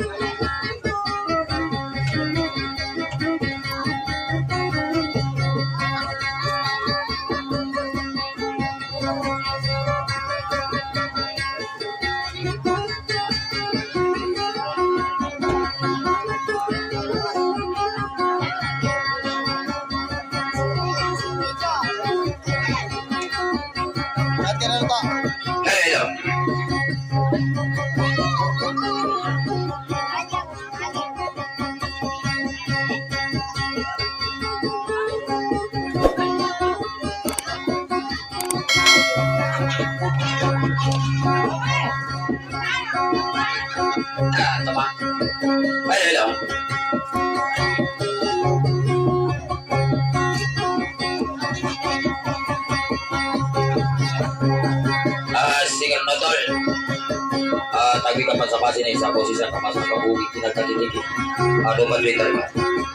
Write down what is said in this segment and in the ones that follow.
Tapi kapan sa pasin ay sa posisi sa kamas ng kabuhi kinagkakitiki. Ano man rin talaga.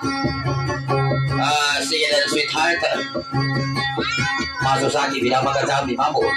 Sige na sweetheart. Masuk sa akin, binamagandang di mamo.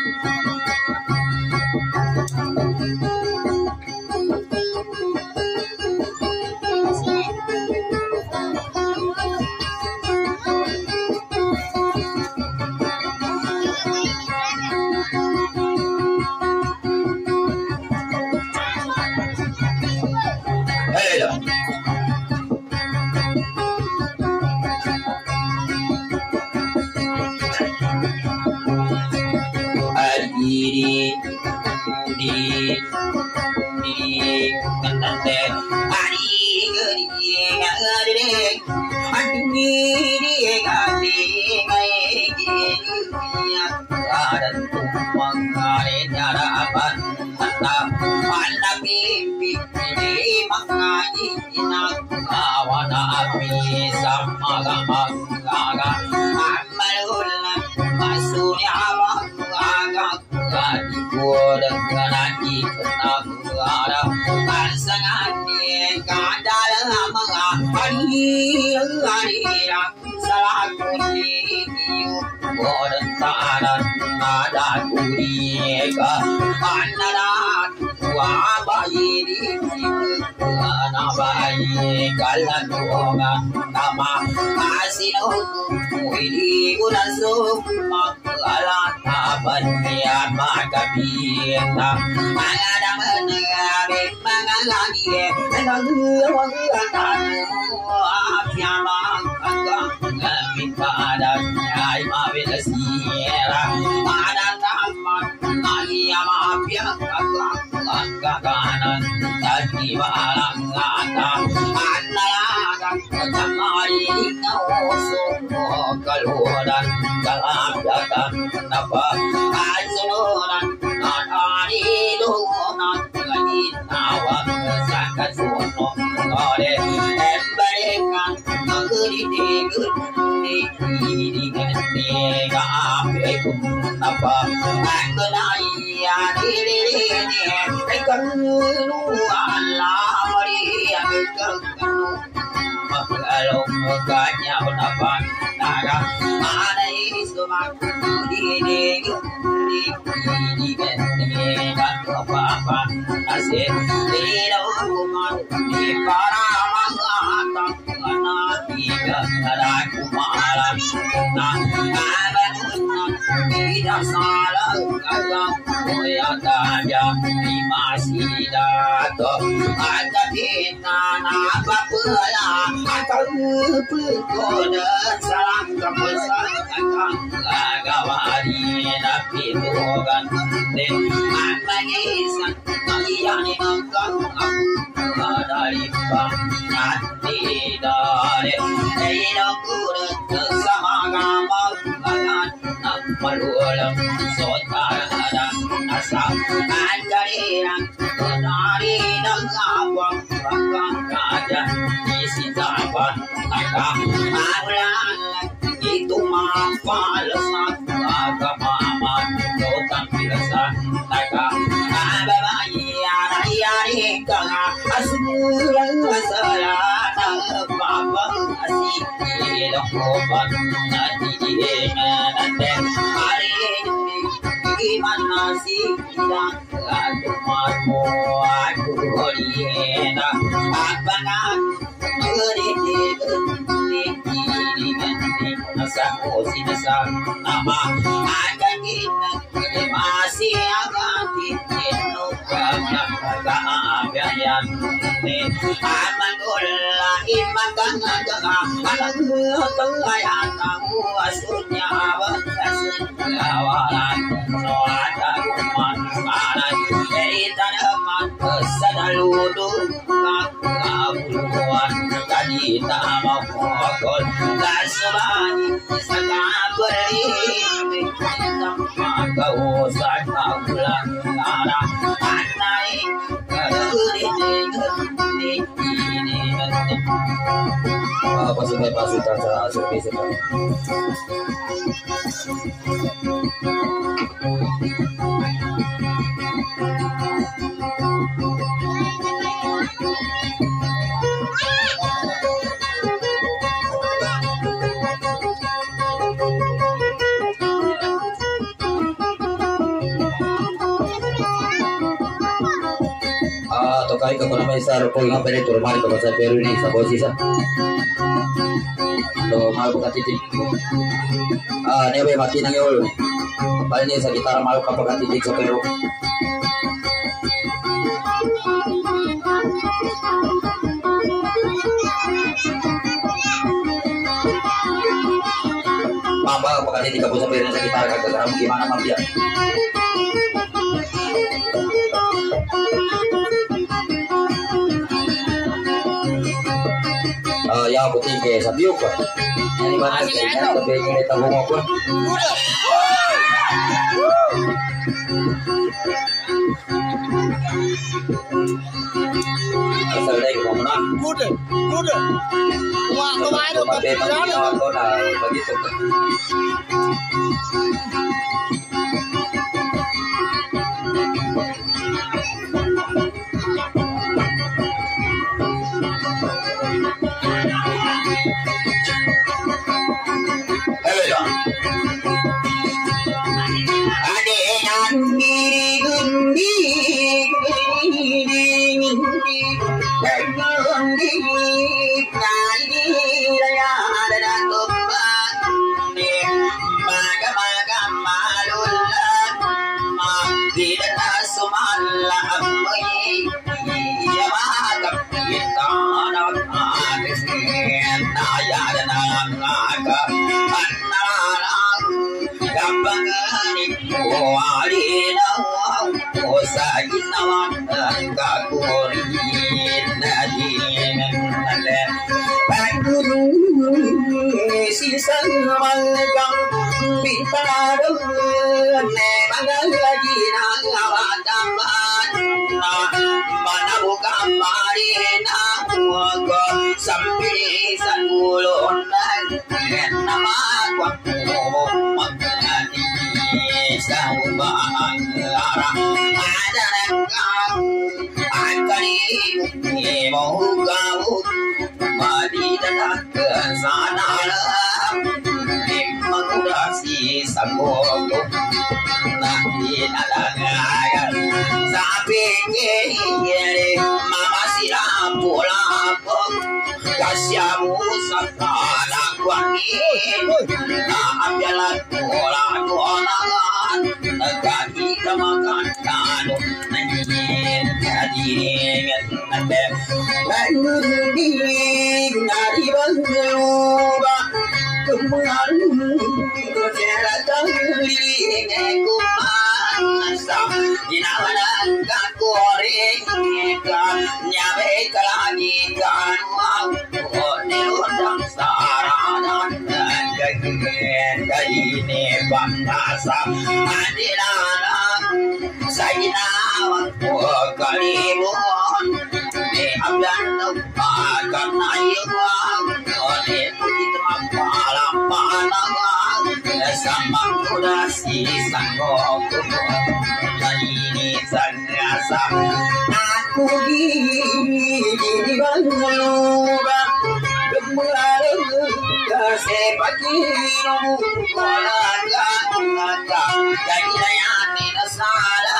Pasukan pasukan servisi. Tokai ke mana besar ko yung pere turmari ko sa pero ni sa posisa. Do mal ko katitik. Nebe mati nang yol. Bali ni sa gitar mal ka pagkatitik sa pero. Mamba pagkatitik ka po sa pero sa gitar kagaram gimana mambia. Ya aku tinggi sabiuk pak. Ini mana saya tapi ini tabung aku. Asal dari mana? Kuda. Wah, kemarin tu begitu.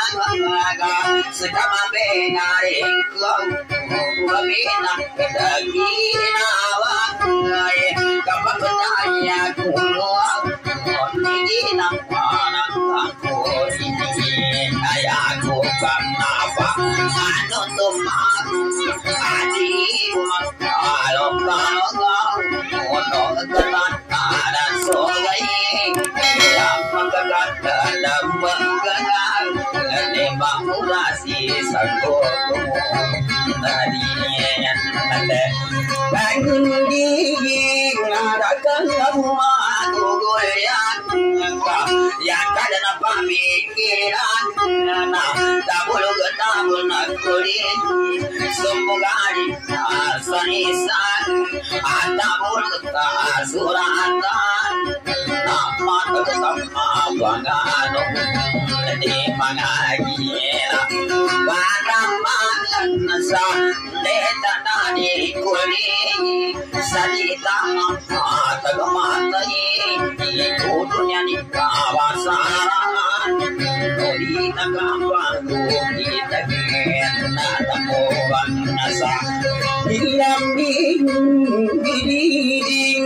Sekama bengaring kau Wabina kedaginawa Kapag benaya kuluang Onigina panang kakuri Ayaku kanapa Ano tumaku Adiku magkalong-kalong Unong kelantaran sogay Yang magkagatan na magkagal Ganibang urasi sa koko Nadiyan nate Paghindiging Naragang magugol yan Yan kada na pamikiran Na tabulog at tabul na kulit Sumbugari asanisan At tabulog at asuratan Na matagtang mapagano Di mga gira Patamalan na sa Leta na di kuling Salita matagamatay Ituto niya ni kawasaran Nolita kapago Kitagin Natamuan na sa Dilambing Diliding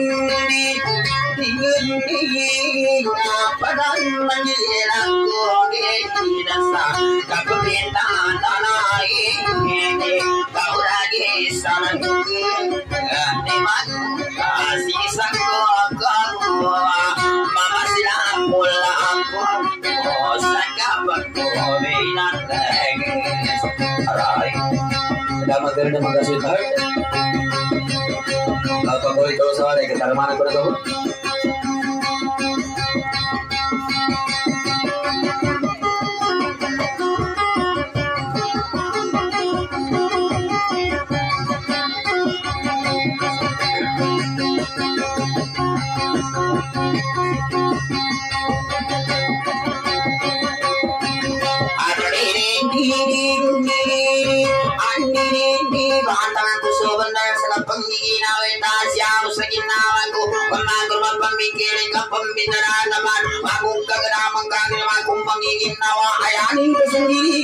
Tingin Padang mangilang Kinasa Kapintahan Tanay Kau lagi sarang Niman Kasih sangko Kau Mama silang mula aku Sangka Bakko Binateng Aray Sudah maganda magkasit heart Apa boleh tahu soal yang kita mana ko na to Tangan ko sebentar sa panggiginawa tasya sa ginawa ko pamagol mapamikiling ka pambinara naman magong kagaramang gagawin magong panggiginawa ayanin ko sendiri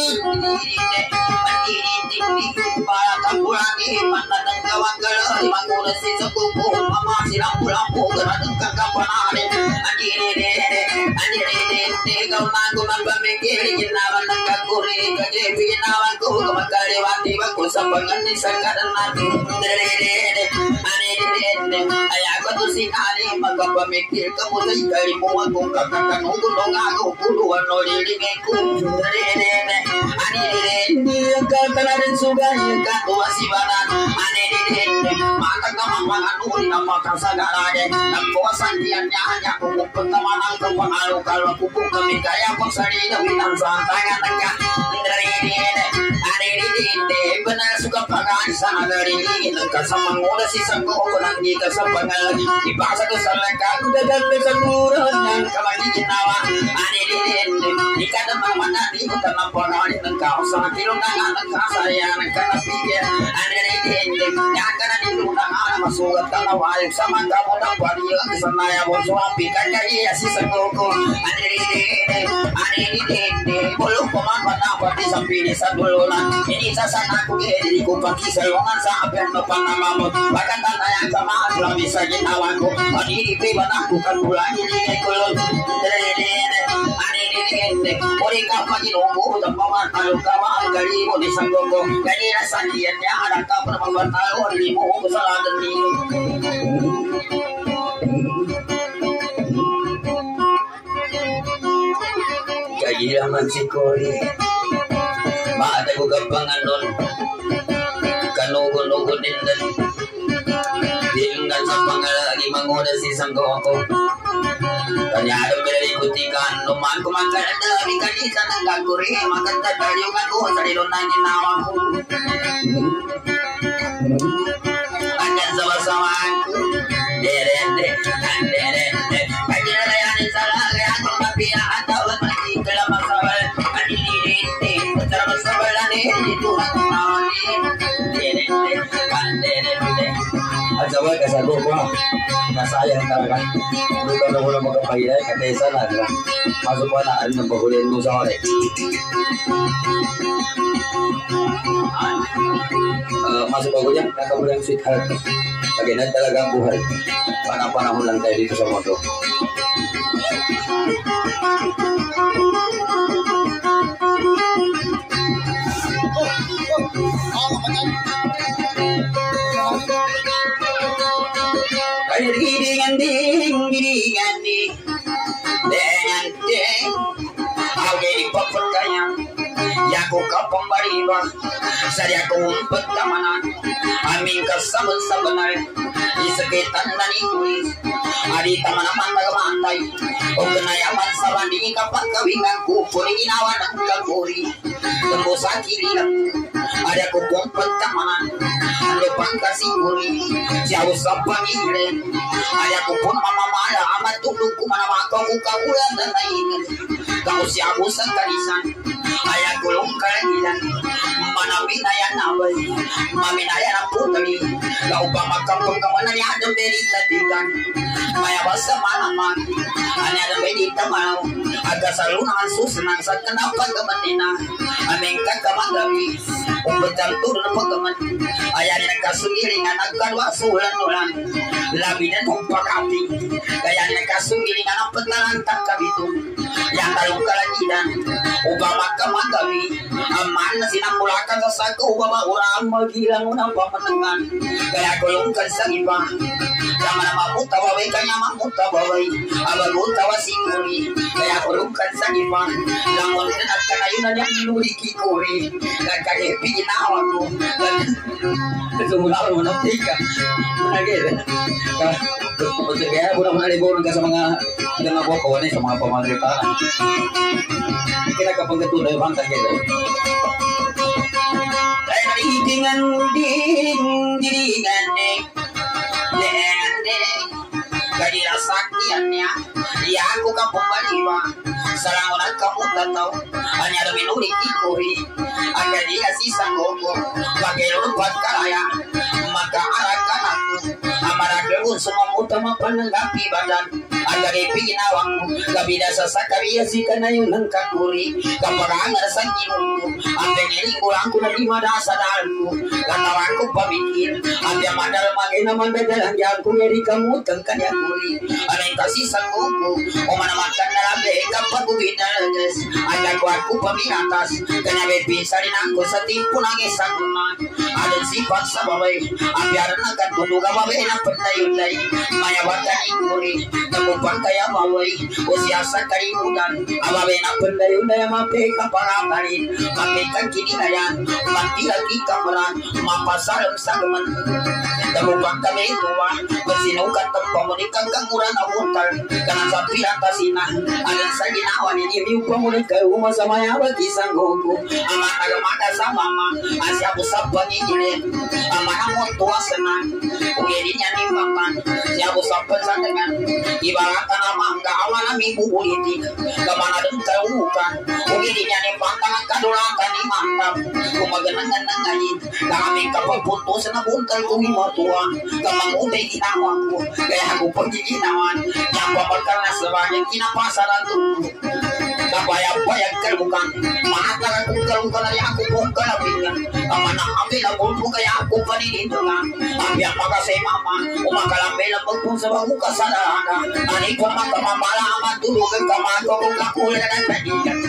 magiging para kapulagi panatang gawang galay magulas sa kuko mama silang pulang-po ganang kakapanin ikaw magong mapamikiling ginawa ng kakuri kajepi ginawa ko magkaliwati ko sa pagani sa karanat ayaw ko sinali magpapamikir ka mo sa'y kalimuan kung kakakanugulo nga ako puluhan o liligay ko hindi ang kakalarin sugay ang katuwa si banan matag naman mga nuli na makasagaran nagpuwasan diyan niya kung pupuntaman ang kapangalo-kalo kung kami kaya kung sarinawin ang santangan ng benar suka pakai sana dari kasamang oras isang ko lang di kasapangal ipasa ko sa langka ko dadan me samuran yang kamagi ginawa ani din ikada mamana di ko tamang pangalan ng kaos sa tilong ng kasaya ng kanapige ani din yang kana di luna ana masugat ka nawal sa mga mo ng pariyo sa maya mo so api kaya si sango ko ani din bulong pamana pati sa pili sa dulunan ini sana ko di ko pakisalungan sa apen no panamamot pagkatanayan sa mga labi sa ginawa ko anilipi ba na ko kanulang ilingay ko yun uri ka pa ginungo sa mga talong ka mga galibo ni Sanggonggo kanina sa diyan niya anak ka pa na magbantalo limo ko sa ladan ni kagilaman si Cory maatay ko kapangan nun kanugo-nugo din din dilungan sa pangalagi manguna si Sanggonggo kanyadong pinalikuti-kan lumaan kumakalada kanisa ng gaguri maganda talyungan ko sa nilon na ginawa ko andyan sa masamaan ko derende kanyalayanin sa lagi akong mapiyaan tawad magkikalamang sabal kanilirinde sarap sabalan dito na kumawanin derende At sa kasago ko nasayang talaga luto na mula magkapahila katesa na masuk pa na ng bahulin mo sa ore masuk ako yan kakabulang sweetheart kaginan talaga ang buhay panahon lang tayo dito sa mundo Yaku kapang bariba, saya ku umpet kamanan, amin kesaben-sabenar, di sekitar dan ikuis, adi taman-taman bagamantai, kenayaman sabandi kapan kawingan kupur inawan dan kakuri, tembus akirilang, ada ku umpet kamanan, depan kasih kuri, jauh sapang ilen, ada ku pun mama mala amat tuluku mana makau kaulan dan lain, kau siapu sekalisan. Ayah gulung kalangilan mana binaya nawai maminaya na putri kau pamakam pengkaman ni ada berita tikan maya basa malaman ani ada berita mau agak salungan susenang sa kenapa kemenina ameng kakamagawi umbetam turun pengkaman ayah ni kasugiringan akan wasulan ulan labi dan umpakati kaya ni kasugiringan petalan tak kabitu yang kalung kalangilan ubah magawi aman na sinamulakan sa sako baba orang magilang unang pamanangan kaya kulungkan sa iba sama na mamuta baway kanya mamuta baway abaguta wasinguri kaya kulungkan sa iba langon na at kanayunan niyang minuli kikuri nagkagepi ginawa ko sumula ko ng tika nagere kaya muna liburan ka sa mga buko sa mga pamagripanan kira kapag ketuloy bang kita dengan diringan gadi rasaktiannya ya aku kapung baliwa salangon kamu tahu hanya ada minuri kikuri agar dia sisa gogo bagai lupa kalaya maka arahkan aku amarah keun semua utama penanggapi badan agar ipin awakku kabida sasakariya si kanayon ng kakuri kaparangan sa kinungo ang piniling kurangku na lima na sadarku katawan ko pamikir ang yamadal magay naman dadalang yan kung yari kamutang kanya kuri anay kasi sa kuko o manamakan na labi kapag ubinalagas ang nagwad ko paminatas kanya may pinsarin ako sa timpo ng isang kuman alin sifat sa babay ang biyaran na katulog ang babay na pantayulay mayawatan ikuri namupan kaya maway o siya sa kalimutan ang babay na pantayulay mape kapangaparin mapekan kini na yan matilagi kaparan mapasalam sa gaman namupan kami ituwa pasinukat ang pamunikang kanguran na untar kanang sa piratasina alin sa ginawa ni Jimmy pamunik kayo masama yawag isang gogo ang matagamata sa mama asya po sa pangingilin ang manamon tuwa sana ugiri niya ni maman siya po sa pansandangan ibaratan na mangga awan namin bubulitik kamana dun kauukan ugiri niya ni pantang kadulatan ni mantam kumaganangan na ngayon kaming kapagpuntos na buntal kong imatuwa kamang utay ginawa ko kaya ako pagiginawan yang papagkal na sa bagay kinapasaran to kabayag-bayag kalukan mahatagan kong kalukan na ako kong kalabingan ang manakabi na bulpo kaya ako paninito nga ang biyang makasay mama umakalamay na pagpun sa bago kasalanan ani ko makamamala ang matulugan kamato kong kakulan na nagtanigan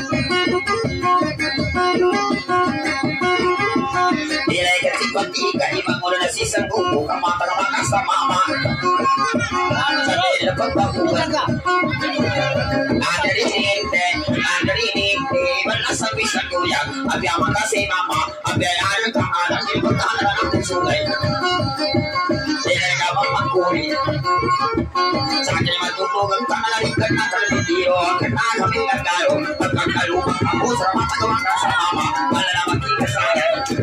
nilai ketika imang udah nasi sengguh kamata kamata sama mama sampai dapat bakuan ada di sini mana sampai sengguh ya abi amat kasih mama abi ada keadaan di pertahanan aku sungai nilai kapal makuri sakit matutu gantang lagi kena terlebih kena kami kagalo kagalo aku selamat kamata sama mama malah nama kita saya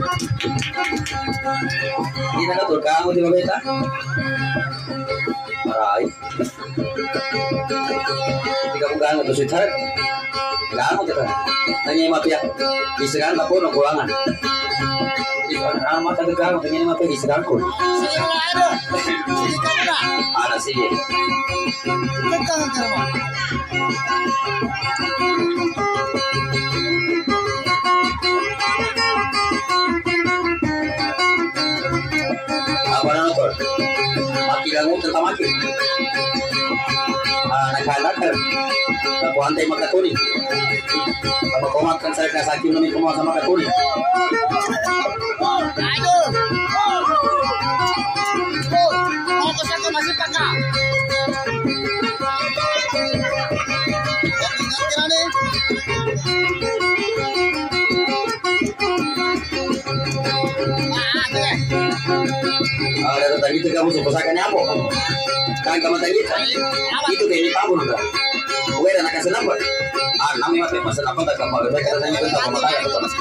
hindi na natul ka mo di ba beta? Maray. Hindi ka bugaan ito sweetheart. Bugaan mo kita. Nanya yung mapiyak. Isagan ka po ng kulangan. mata tegang pengen mata di sedangkul. Ada sih. Tegang kan. Apa nonton? Maki ganggu tentang maki. Nakalakan. Aku antai makatuni. Kalau kau makan saya kasih minum kau sama makatuni. Ayo. Mau ke sana masih pakai. Ada tadi itu kamu seposakannya apa? Kan kamu tadi itu kayak tahu nggak? Gue dan anak senapa? Namanya apa? Masa apa tak kamu? Saya katanya itu tak kamu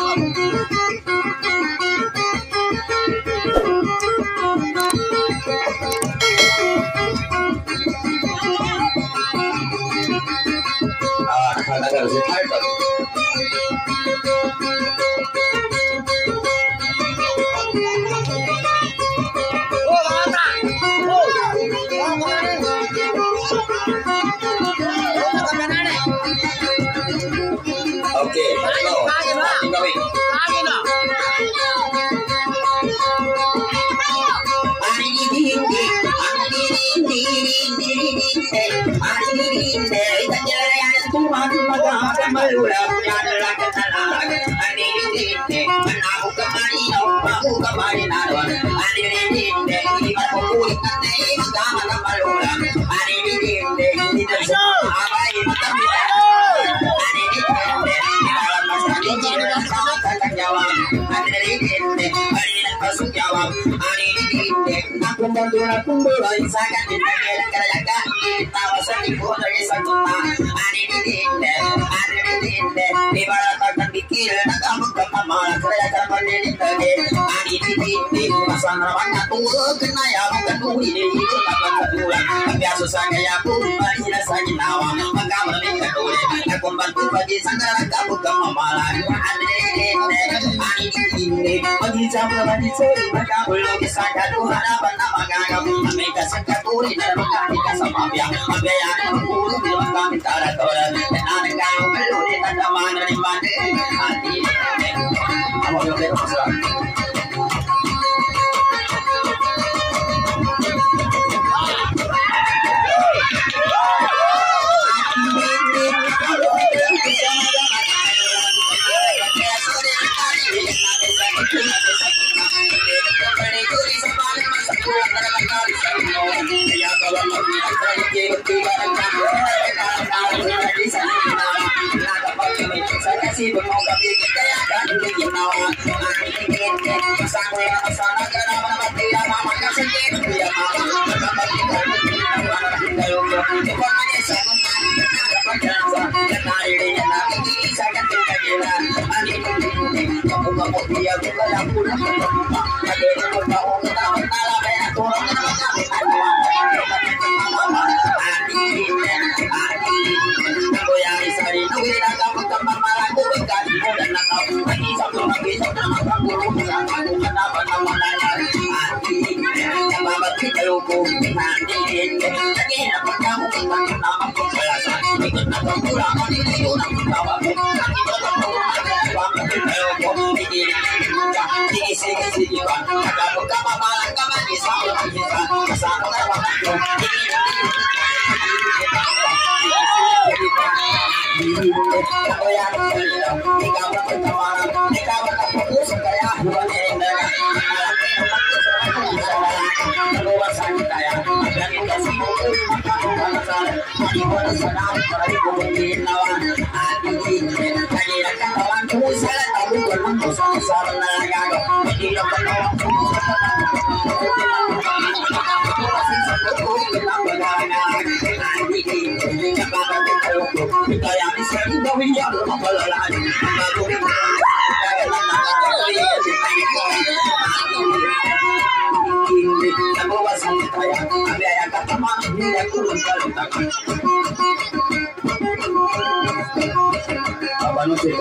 anak harus ditarik. Oke,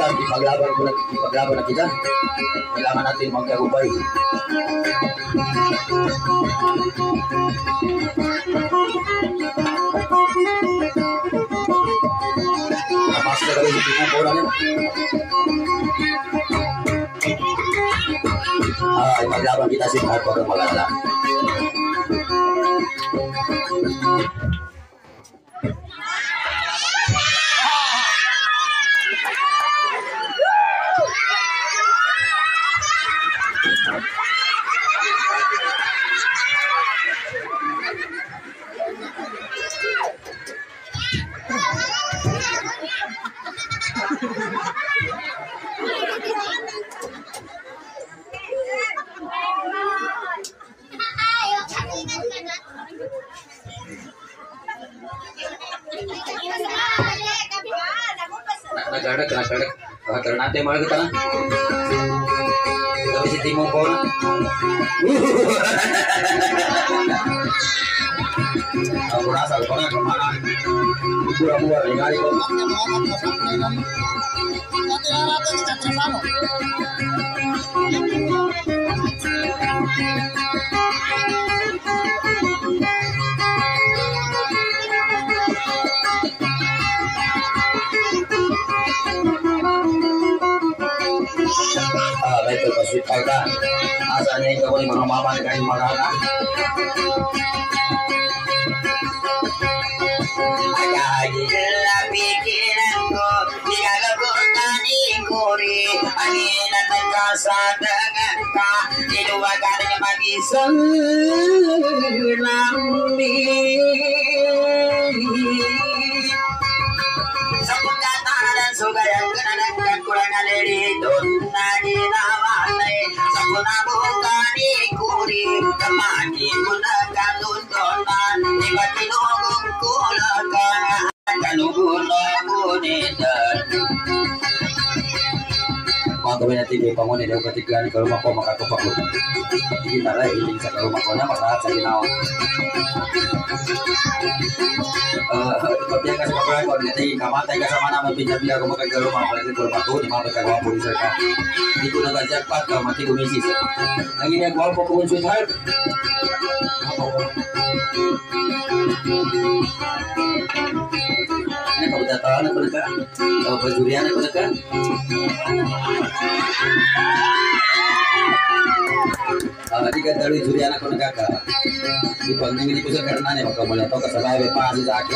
kita ipaglaban na kita. Kailangan natin magkagubay. Mas na kami sa tingnan ko lang yan. Ipaglaban kita si Mark pag mag-alala. Nagkadak. Bakal nanti malah kita lah. Tapi si Timo kau lah. Aku rasa kau nak kemana? Buat ni kali kau. Baik terpasut kita asalnya itu boleh mama dengan makanan. Ada jelas pikiranku dia lakukan ikuri angin terasa dengan kah itu akan bagi selami. Sebut kata dan suka yang kenangan kurangan diri nadi nawanai sabuna bukan ikuri kemati gunakan tuntunan nikmati nunggung kulakan kanugunan mga gawin natin yung pangunin yung katiglan kalau rumah ko makakapakot hindi na rin iling sa rumah ko na makahat sa ginawa Kapag kasi kapag ko natin kamatay ka sa mana mo pinabila ko makagaro mga pala ko mato di mga kagwapo ni sir ka hindi ko nag-jackpot ka mati gumisis ang ginagawa ko kung sweetheart ini kabudataan ako nagka pajurian ako nagka di kan dari jurian ako nagka di pag nangyari ko sa karananya magkamula to kasabay pa sa akin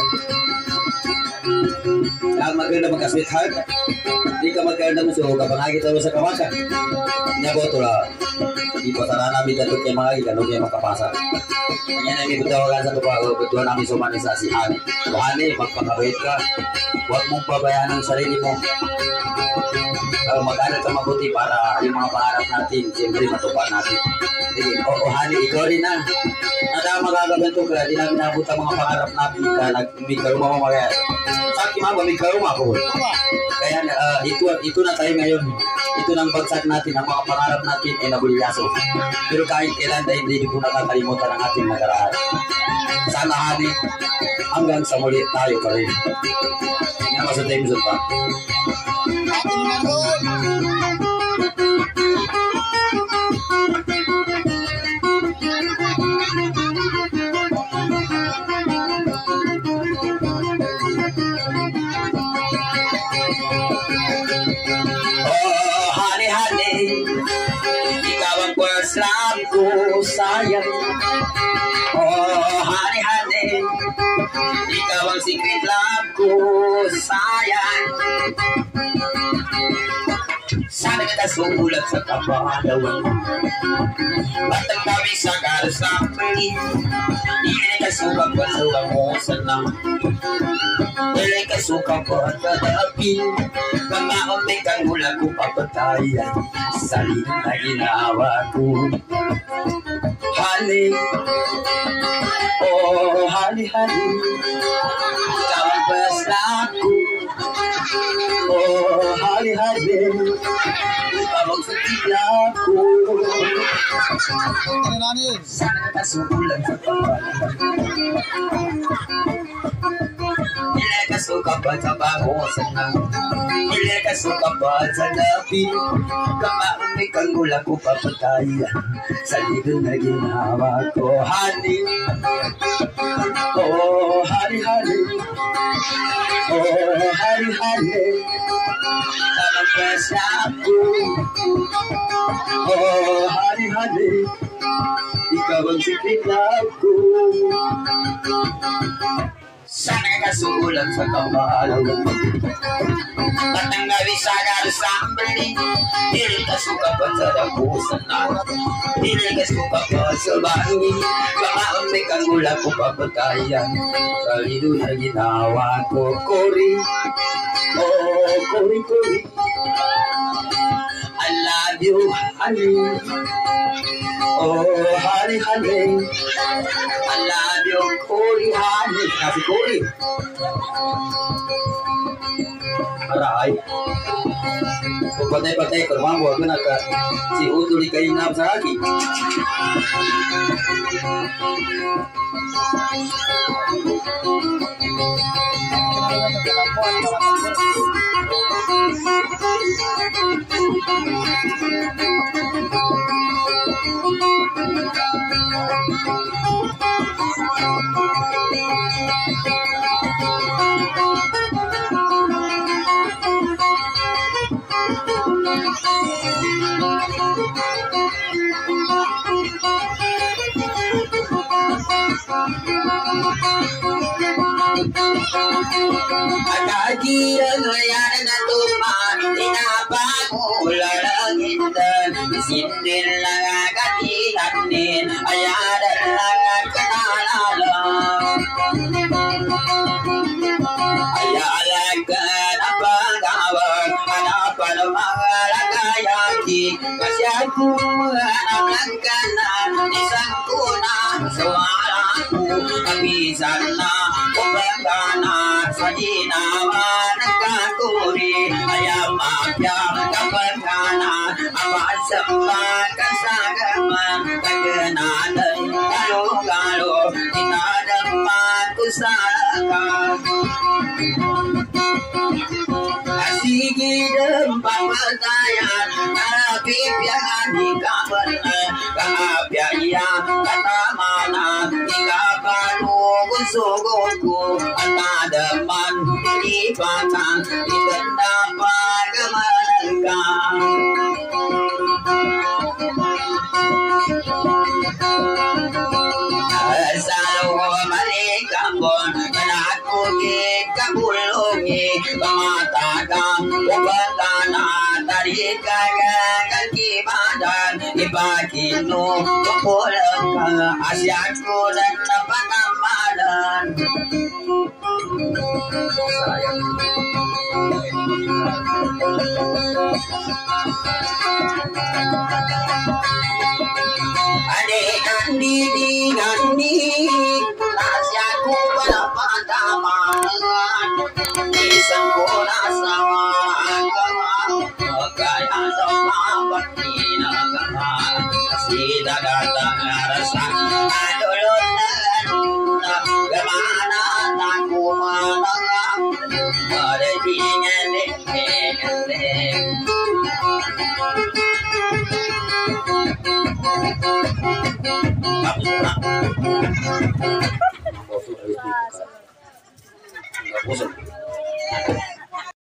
ang maganda magka-sweetheart di ka maganda mo so kapangagi talo sa kawasan niya ko to la di po tara namin dato kay mga igano kay makapasa kanya namin kutawagan sa tupago kutuan namin sumanisasi ani buhani magpakabait ka huwag mong pabayaan ang sarili mo mag-aral ka mabuti para yung mga pangarap natin siyempre matupad natin hani ikaw rin na nada magagaganto ka di namin nabot ang mga pangarap natin ka nagmikaruma mo mga sakit mga mikaruma ko kaya ito na tayo ngayon ito nang bagsak natin ang mga pangarap natin ay nabulyaso pero kahit kailan dahil hindi po nakakalimutan ang ating nakaraan sana hani hanggang sa muli tayo pa rin nga pa sa time zone pa sayang oh hari-hari ikaw ang secret love ko sayang sana kita sumulat sa kapalawan batang kami sa karsapin hindi ka suka pa sa mo sanang hindi ka suka pa kadapin kamaomay kang mula ko papatayan sa na ginawa ko honey, oh honey, ikaw ang basta ko. Oh honey, ikaw ang sakila ko. Sana kasubulan sa kapalaran. ka suka pa sa bangosan na. Dili ka suka pa sa labi. Kamaumi kang gula ko papatayan. Sa ligon na ginawa ko, honey. Oh, honey, honey. Oh, honey, honey. Tanong ka sa ako. Oh, honey, honey. Ikaw ang siklit na ako. Sana kasulat sa kapalaw. Patanggawi sa garasambali. Dili ka suka pa sa dapusan na. Dili ka suka pa sa bangi. Kamaon may kanggula ko papatayan. Sa lido na ginawa ko, Cory. Oh, Cory, Cory. I love you, honey. Oh, honey, honey. I love you, Cory, honey. Kasi Cory. Aray. Patay-patay ko naman buwan ko na ka. Si Uduli kayo nga sa akin. Kagian layan na tuman, tinapakula langit dan sindil lang agadihanin, ayadan lang kanalalang. Ayalagan ang pagawag, hanapan ang mga lagayaki, kasi ako mga amlangkanan, isang kunan sa walaku, kapisan na kupagana sa ginawa ng kakuri, ayam akyang kapagana, amat sa pagkasagaman, kagananan, galo-galo, tinadaman ko sa lakas. Sige ng pagmatayan, napipyahan ikaban na kaapyayan, katamanan, ikapanugon sugod ko, at nadaman, pinipatan, ikanda pagkamanan ka. Asal ko malikambon, kanakugig kabulungi, pamatagang upagana, tarikagang kibadan, ipakino, tupulang ka, asyak ko lang na panamalan. Sayang. Andi, nasya ko wala patamaan, isang ko nasawaan ka, kaya sa mabati na ka, kasi dagatang arasa, adulot na gamana na kumanang, madatingan din. Awesome.